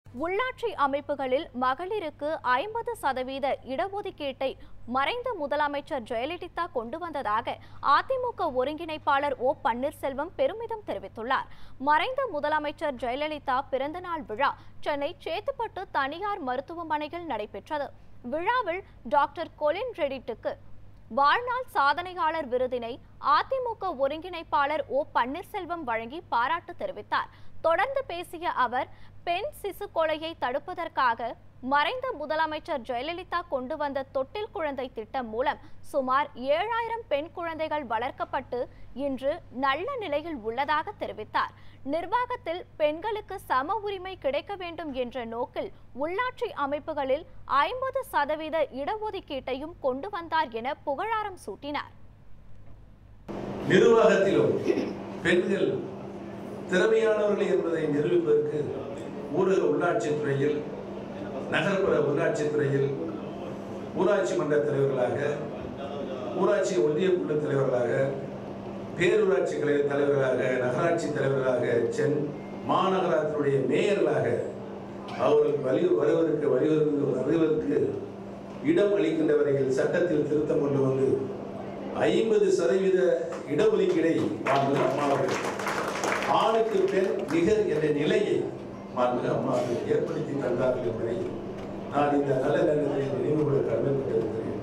உள்ளாட்சி அமைப்புகளில் மகளிருக்கு 50% இடஒதுக்கீட்டை மறைந்த முதலமைச்சர் ஜெயலலிதா கொண்டு வந்ததாக அதிமுக ஒருங்கிணைப்பாளர் ஓ பன்னீர்செல்வம் பெருமிதம் தெரிவித்துள்ளார். மறைந்த முதலமைச்சர் ஜெயலலிதா பிறந்தநாள் விழா சென்னை சேத்துப்பட்டு தனியார் மருத்துவமனையில் நடைபெற்றது. விழாவில் டாக்டர் கொலின் ரெடிட்டுக்கு வாழ்நாள் சாதனையாளர் விருதினை அதிமுக ஒருங்கிணைப்பாளர் ஓ பன்னீர்செல்வம் வழங்கி பாராட்டு தெரிவித்தார். தொடர்ந்து பேசிய அவர், பெண் சிசு கொலையை தடுப்பதற்காக மறைந்த முதலமைச்சர் ஜெயலலிதா கொண்டு வந்த தொட்டில் குழந்தை திட்டம் மூலம் சுமார் 7000 பெண் குழந்தைகள் வளர்க்கப்பட்டு இன்று நல்ல நிலையில் உள்ளதாக தெரிவித்தார். நிர்வாகத்தில் பெண்களுக்கு சம உரிமை கிடைக்க வேண்டும் என்ற நோக்கில் உள்ளாட்சி அமைப்புகளில் 50% இடஒதுக்கீட்டையும் கொண்டு வந்தார் என புகழாரம் சூட்டினார். நிர்வாகத்திலும் பெண்கள் திறமையானவர்கள் என்பதை நிரூபிப்பதற்கு ஊரக உள்ளாட்சித் துறையில், நகர்ப்புற உள்ளாட்சித் துறையில் ஊராட்சி மன்ற தலைவர்களாக, ஊராட்சி ஒன்றிய குழு தலைவர்களாக, பேரூராட்சி தலைவர்களாக, நகராட்சி தலைவர்களாக, மாநகராட்சியுடைய மேயர்களாக அவர்கள் வருவதற்கு இடம் அளிக்கின்ற வரையில் சட்டத்தில் திருத்தம் கொண்டு வந்து 50% இடஒதுக்கீடை அம்மாவர்கள், ஆணுக்கு பெண் நிகர் என்ற நிலையை அம்மாவர்கள் ஏற்படுத்தி தந்தார்கள் என்பதை நான் இந்த நல்ல நேரத்தில் நினைவுகூர கடமைப்பட்டிருக்கிறேன்.